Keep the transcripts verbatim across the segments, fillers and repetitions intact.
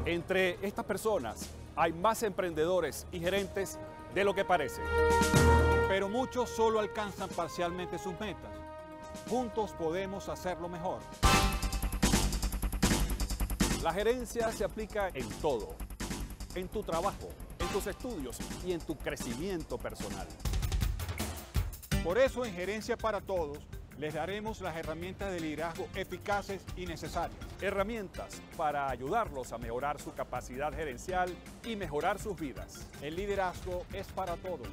Entre estas personas hay más emprendedores y gerentes de lo que parece. Pero muchos solo alcanzan parcialmente sus metas. Juntos podemos hacerlo mejor. La gerencia se aplica en todo, en tu trabajo, en tus estudios y en tu crecimiento personal. Por eso en Gerencia para Todos les daremos las herramientas de liderazgo eficaces y necesarias. Herramientas para ayudarlos a mejorar su capacidad gerencial y mejorar sus vidas. El liderazgo es para todos.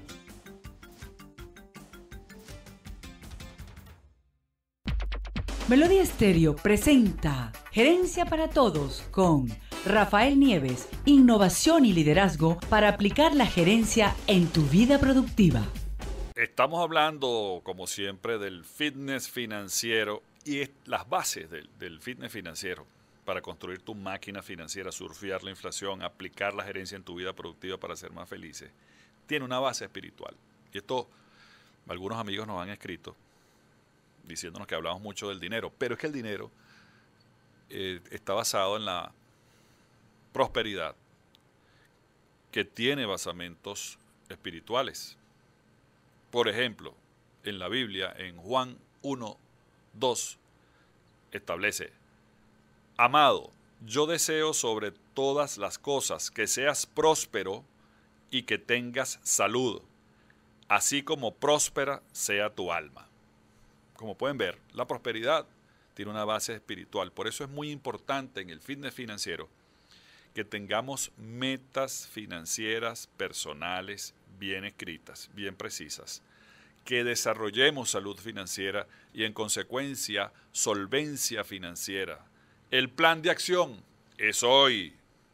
Melodía Estéreo presenta Gerencia para Todos con Rafael Nieves, innovación y liderazgo para aplicar la gerencia en tu vida productiva. Estamos hablando, como siempre, del fitness financiero y las bases del, del fitness financiero para construir tu máquina financiera, surfear la inflación, aplicar la gerencia en tu vida productiva para ser más felices. Tiene una base espiritual. Y esto, algunos amigos nos han escrito diciéndonos que hablamos mucho del dinero, pero es que el dinero eh, está basado en la prosperidad que tiene basamentos espirituales. Por ejemplo, en la Biblia, en Juan uno, dos, establece: Amado, yo deseo sobre todas las cosas que seas próspero y que tengas salud, así como próspera sea tu alma. Como pueden ver, la prosperidad tiene una base espiritual. Por eso es muy importante en el fitness financiero que tengamos metas financieras personales bien escritas, bien precisas, que desarrollemos salud financiera y en consecuencia solvencia financiera. El plan de acción es hoy.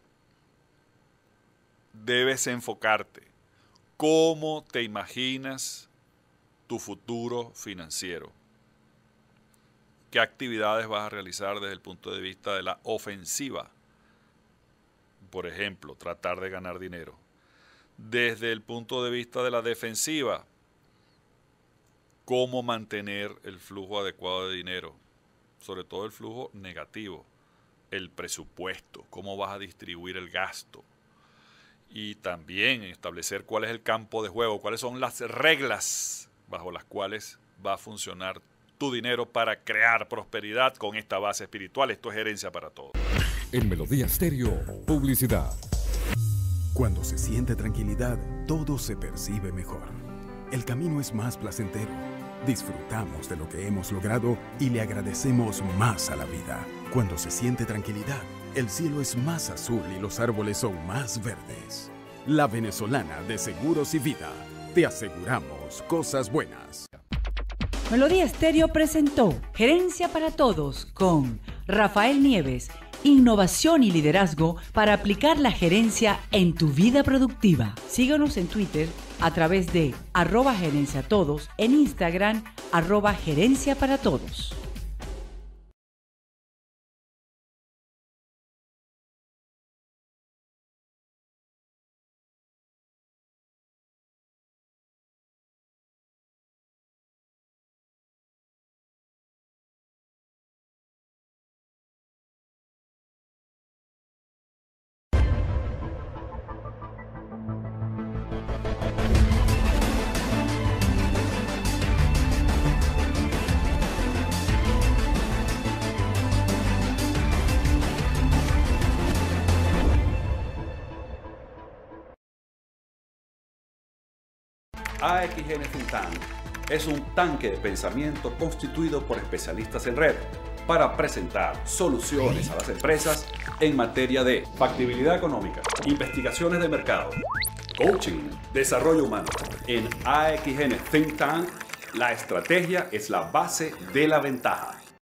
Debes enfocarte. ¿Cómo te imaginas tu futuro financiero? ¿Qué actividades vas a realizar desde el punto de vista de la ofensiva? Por ejemplo, tratar de ganar dinero. Desde el punto de vista de la defensiva, cómo mantener el flujo adecuado de dinero, sobre todo el flujo negativo, el presupuesto, cómo vas a distribuir el gasto. Y también establecer cuál es el campo de juego, cuáles son las reglas bajo las cuales va a funcionar tu dinero para crear prosperidad con esta base espiritual. Esto es Gerencia para Todos. En Melodía Estéreo, publicidad. Cuando se siente tranquilidad, todo se percibe mejor. El camino es más placentero. Disfrutamos de lo que hemos logrado y le agradecemos más a la vida. Cuando se siente tranquilidad, el cielo es más azul y los árboles son más verdes. La Venezolana de Seguros y Vida. Te aseguramos cosas buenas. Melodía Estéreo presentó Gerencia para Todos con Rafael Nieves, innovación y liderazgo para aplicar la gerencia en tu vida productiva. Síguenos en Twitter a través de arroba gerencia todos, en Instagram arroba gerencia para todos. A X N Think Tank es un tanque de pensamiento constituido por especialistas en red para presentar soluciones a las empresas en materia de factibilidad económica, investigaciones de mercado, coaching, desarrollo humano. En A X N Think Tank, la estrategia es la base de la ventaja.